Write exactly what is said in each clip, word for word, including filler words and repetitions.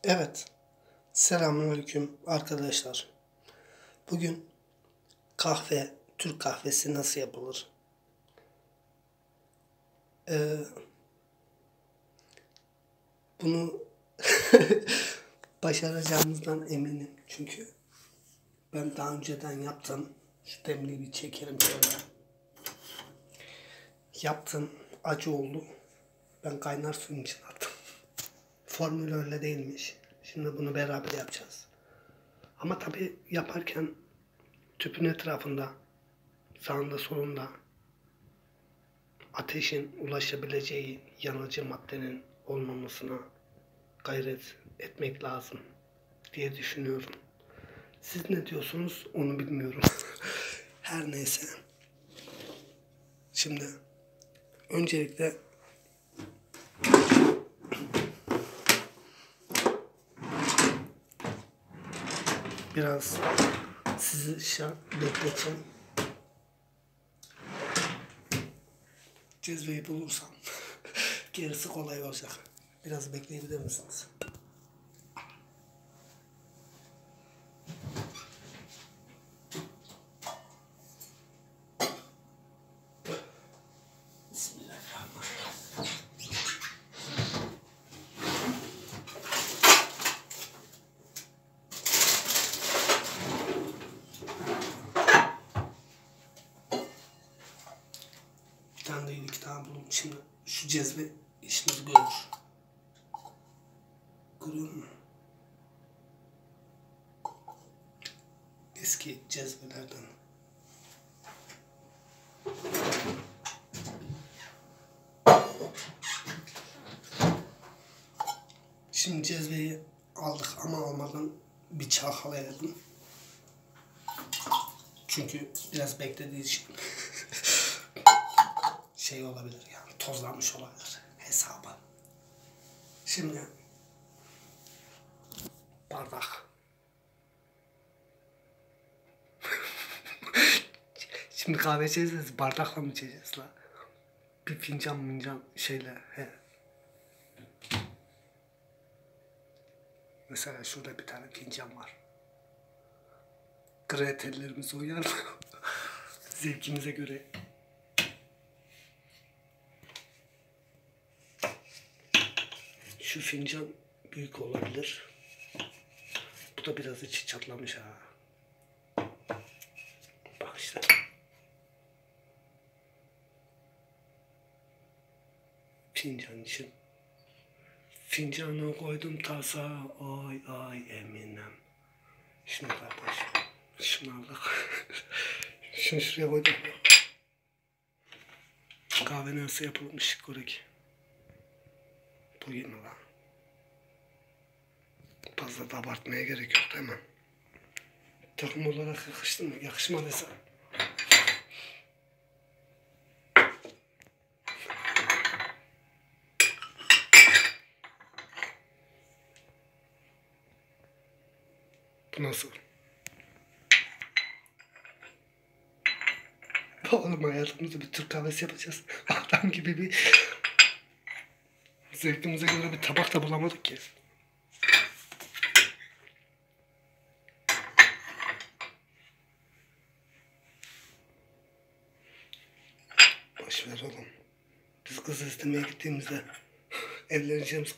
Evet, selamünaleyküm arkadaşlar. Bugün kahve, Türk kahvesi nasıl yapılır? Ee, bunu başaracağımızdan eminim. Çünkü ben daha önceden yaptım. Şu demliği bir çekelim şöyle. Yaptım, acı oldu. Ben kaynar suyun içine attım. Formül öyle değilmiş. Şimdi bunu beraber yapacağız. Ama tabii yaparken tüpün etrafında, sağında solunda ateşin ulaşabileceği yanıcı maddenin olmamasına gayret etmek lazım diye düşünüyorum. Siz ne diyorsunuz onu bilmiyorum. Her neyse. Şimdi öncelikle biraz sizi şart bekleteceğim. Cezveyi bulursam gerisi kolay olacak. Biraz bekleyebilir misiniz? Bismillahirrahmanirrahim. Bir tane değil iki tane buldum. Şimdi şu cezve işimizi görür. Görüyor musun? Eski cezvelerden. Şimdi cezveyi aldık ama almadan bir çalkalayalım. Çünkü biraz beklediği için şey olabilir yani tozlanmış olabilir hesabı. Şimdi bardak. Şimdi kahve içeceğiz, bardakla mı içeceğiz la? Bir fincan mincan şeyle he. Mesela şurada bir tane fincan var. Kreterlerimiz uyar mı? Zevkimize göre. Şu fincan büyük olabilir. Bu da biraz içi çatlamış ha. Bak işte. Fincan için. Fincanı koydum tasa, ay ay Eminem. Şunu kardeş, şunu aldık. Şunu şuraya koydum. Kahve nasıl yapılmış korek. Bu yine lan. Fazla da abartmaya gerek yok değil mi? Takım olarak yakıştı mı? Yakışmadıysa. Bu nasıl? Oğlum hayatımızda bir Türk kahvesi yapacağız. Adam gibi bir zevkimize göre bir tabak da bulamadık ki. Boş ver oğlum. Biz kız istemeye gittiğimizde evleneceğimiz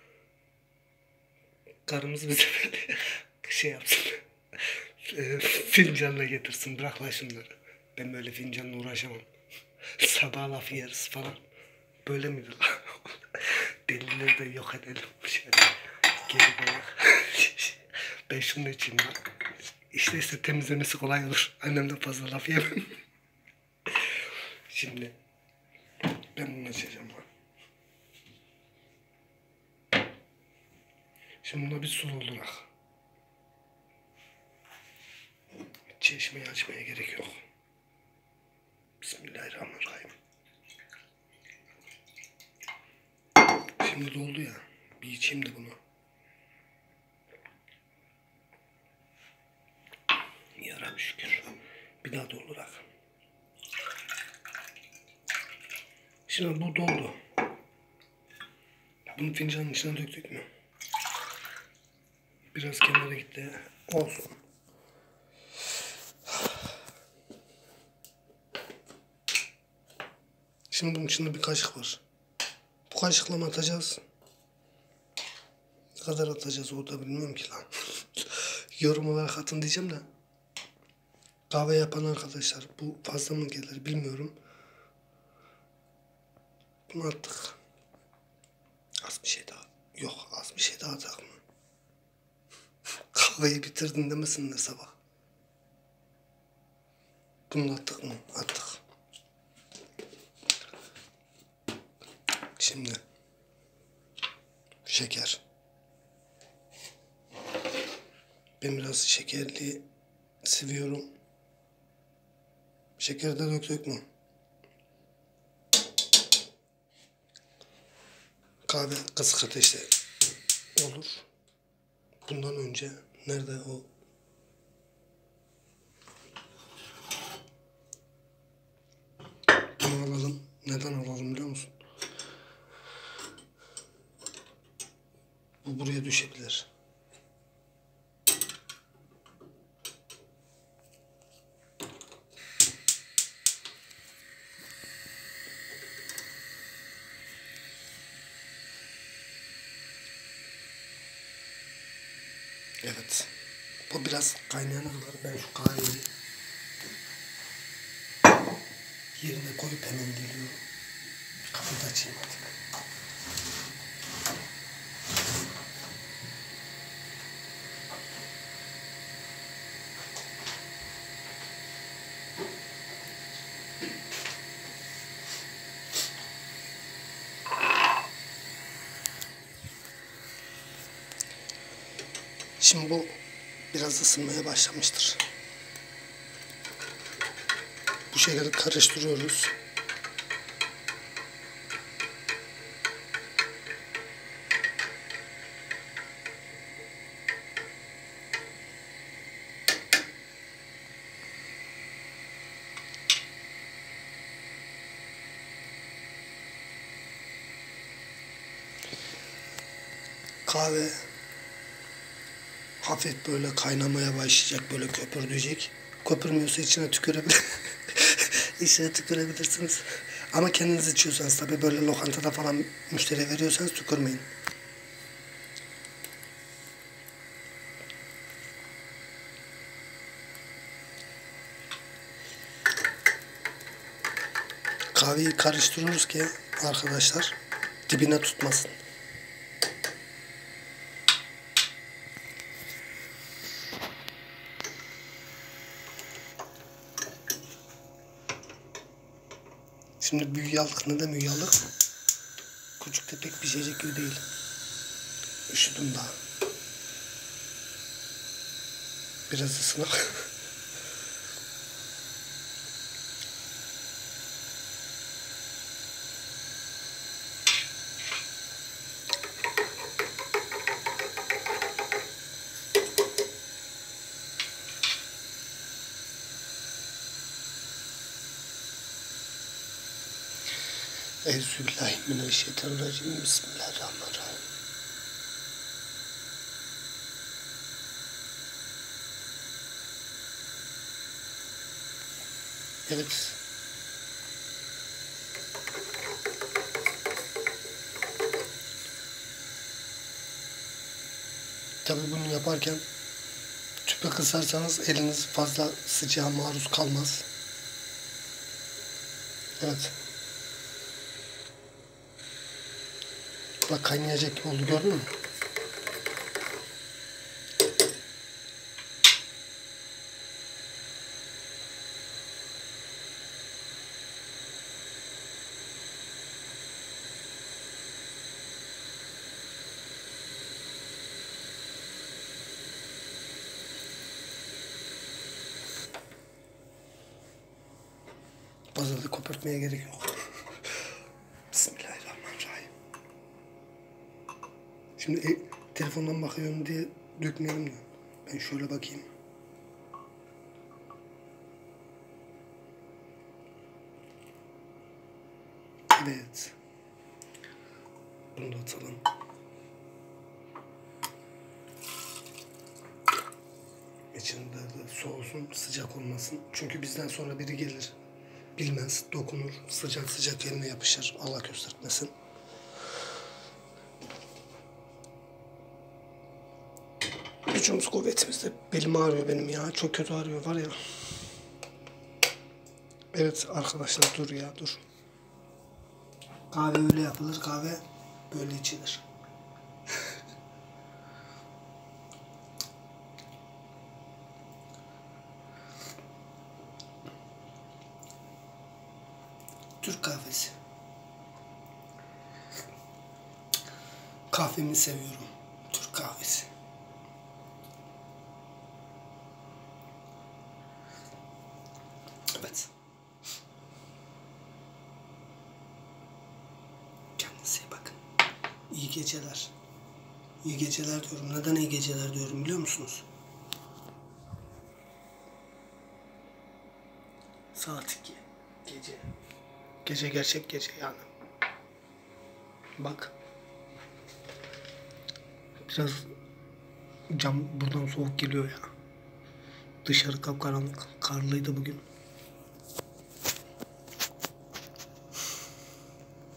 karımız bize şey yapsın. Fincanla getirsin. Bırak lan şunları. Ben böyle fincanla uğraşamam. Sabah laf yeriz falan. Böyle midir lan? Delileri de yok edelim. Şöyle geri koyak. Ben şunu içeyim lan. İşte ise temizlemesi kolay olur. Annemden fazla laf yemem. Şimdi ben bunu açacağım lan. Şimdi buna bir su doldurak. Çeşmeyi açmaya gerek yok. Bismillahirrahmanirrahim. Şimdi doldu ya. Bir içeyim de bunu. Yarabbi şükür. Bir daha doldurak. Şimdi bu doldu. Bunu fincanın içine döktük mü? Biraz kenara gitti. Olsun. Şimdi bunun içinde bir kaşık var. Bu kaşıkla mı atacağız? Ne kadar atacağız o da bilmiyorum ki lan. Yorum olarak atın diyeceğim de. Kahve yapan arkadaşlar bu fazla mı gelir bilmiyorum. Bunu attık. Az bir şey daha. Yok az bir şey daha atak mı? Kahveyi bitirdin demesinler sabah. Bunu attık mı? Attık. Şimdi şeker. Ben biraz şekerli seviyorum. Şekeri de döktük mü? Kahve kısık ateşte olur. Bundan önce nerede o? Bunu alalım. Neden alalım biliyor musun? Bu buraya düşebilir. Evet. Bu biraz kaynayana kadar ben şu kahveyi yerine koyup hemen geliyorum. Kapıyı da açayım hadi. Şimdi bu biraz ısınmaya başlamıştır. Bu şekilde karıştırıyoruz. Kahve hafif böyle kaynamaya başlayacak, böyle köpürdüyecek. Köpürmüyorsa içine tükürebilir. içine tükürebilirsiniz. Ama kendiniz içiyorsanız tabii böyle lokantada falan müşteri veriyorsanız tükürmeyin. Kahveyi karıştırıyoruz ki arkadaşlar dibine tutmasın. Şimdi büyüğü aldık. Neden büyüğü aldık? Küçük de pek pişecek gibi değil. Üşüdüm daha. Biraz ısınak. Euzubillahimineşşeytanirracim. Bismillahirrahmanirrahim. Evet. Tabii bunu yaparken tüpe kısarsanız eliniz fazla sıcağa maruz kalmaz. Evet. Bak kaynayacak gibi oldu, gördün mü? Fazla da kopartmaya gerek yok. Bismillahirrahmanirrahim. Şimdi e, telefondan bakıyorum diye dökmeyelim de. Ben şöyle bakayım. Evet. Bunu da atalım. soğusun, sıcak olmasın. Çünkü bizden sonra biri gelir. Bilmez, dokunur, sıcak sıcak eline yapışır. Allah göstermesin. Gücümüz kuvvetimizde. Belim ağrıyor benim ya. Çok kötü ağrıyor var ya. Evet arkadaşlar dur ya dur. Kahve öyle yapılır. Kahve böyle içilir. Türk kahvesi. Kahvemi seviyorum. Türk kahvesi. Evet. Kendinize iyi bakın. İyi geceler. İyi geceler diyorum. Neden iyi geceler diyorum biliyor musunuz? Saat iki. Gece. Gece gerçek gece yani. Bak. Biraz cam buradan soğuk geliyor ya. Dışarı kapkaranlık. Karlıydı bugün.